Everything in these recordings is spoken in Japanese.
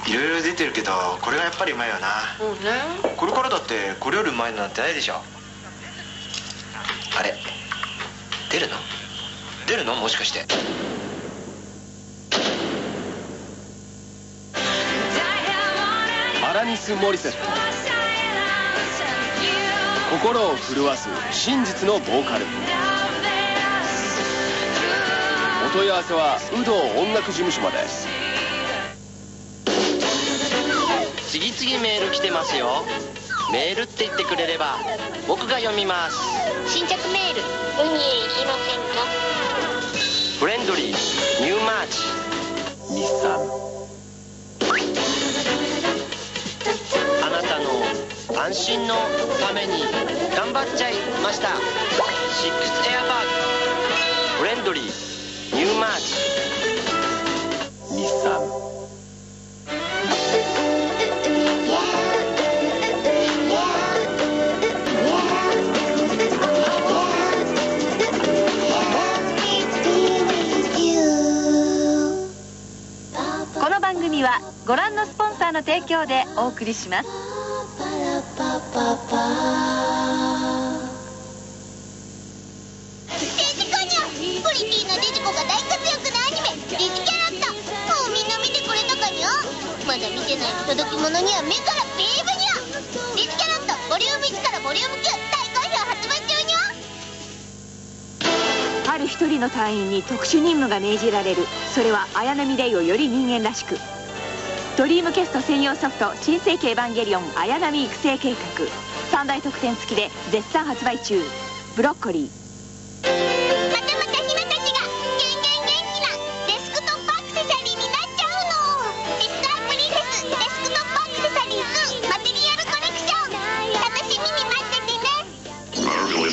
いろいろ出てるけどこれがやっぱりうまいよな。これからだってこれよりうまいのなんてないでしょ。あれ出るのもしかして。 アラニス・モリセット、心を震わす真実のボーカル。お問い合わせは有働音楽事務所まで。 次々メール来てますよ。メールって言ってくれれば僕が読みます。 新着メールウニいりませんか？ フレンドリーニューマーチ日産。 あなたの安心のために頑張っちゃいました。シックスエアバッグフレンドリーニューマーチ日産。 この番組はご覧のスポンサーの提供でお送りします。 デジコニャプリティのデジコが大活躍のアニメデジキャラッタ。もうみんな見てくれたかにゃ。まだ見てない不届き者には目からビームにゃ。デジキャラッタボリューム1からボリューム9大好評発売中にゃ。 ある一人の隊員に特殊任務が命じられる。それは綾波レイをより人間らしく。ドリームキャスト専用ソフト「新世紀エヴァンゲリオン綾波育成計画」3大特典付きで絶賛発売中。ブロッコリー。 またまたひなたちが元気なデスクトップアクセサリーになっちゃうの。デスクラプリンセスデスクトップアクセサリー2マテリアルコレクション。楽しみに待っててね。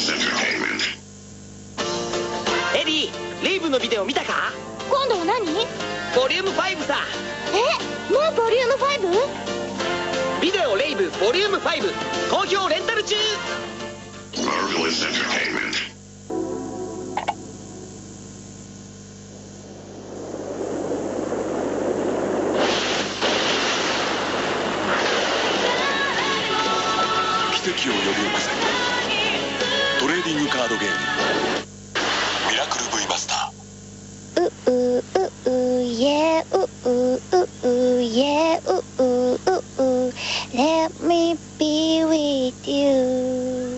エリー、レイブのビデオ見たか？ 今度は何？ ボリューム5さ。 もうボリューム 5？ ビデオレイブボリューム5好評レンタル中。 奇跡を呼び起こせトレーディングカードゲームミラクル V マスター。 Let me be with you.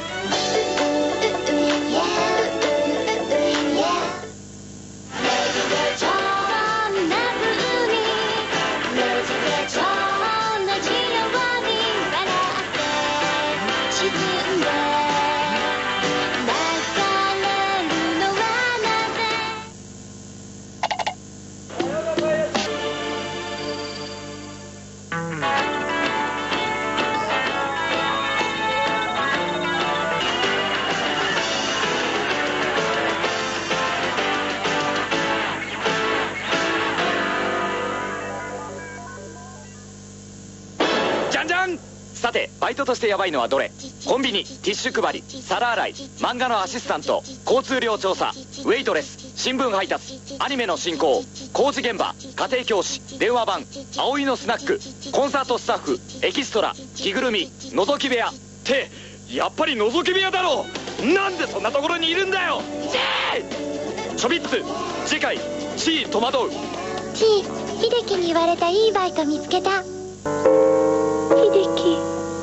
さてバイトとしてヤバいのはどれ？コンビニ、ティッシュ配り、皿洗い、漫画のアシスタント、交通量調査、ウェイトレス、新聞配達、アニメの進行、工事現場、家庭教師、電話番、葵のスナック、コンサートスタッフ、エキストラ、着ぐるみ、覗き部屋ってやっぱり覗き部屋だろう。なんでそんなところにいるんだよ。ちょびっつ次回地位戸惑う。 ちい、秀樹に言われたいいバイト見つけた。秀樹。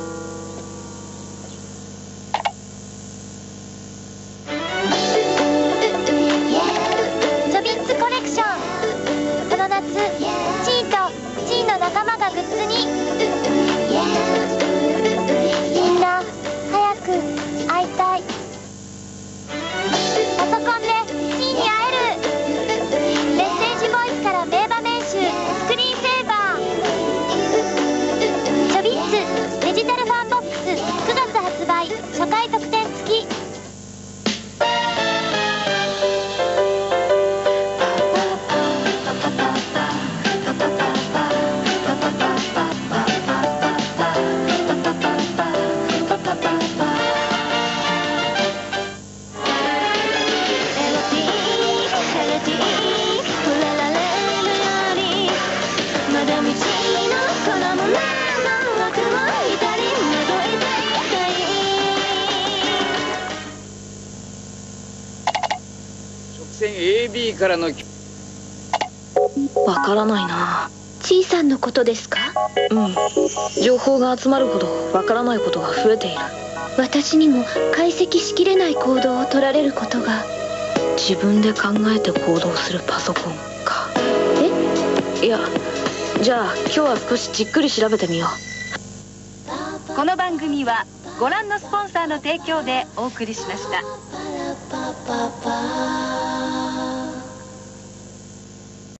ちょびっつコレクション。この夏、チーとチーの仲間がグッズに。みんな早く会いたい。パソコンでチーに会える。メッセージボイスから名場面集スクリーンセーバー。ちょびっつデジタルファンボックス9月発売。初回特典付き。まだ道いからの。 わからないな。 ちいさんのことですか？ うん、情報が集まるほどわからないことが増えている。 私にも解析しきれない行動を取られることが。 自分で考えて行動するパソコンか。いや、じゃあ今日は少しじっくり調べてみよう。この番組はご覧のスポンサーの提供でお送りしました。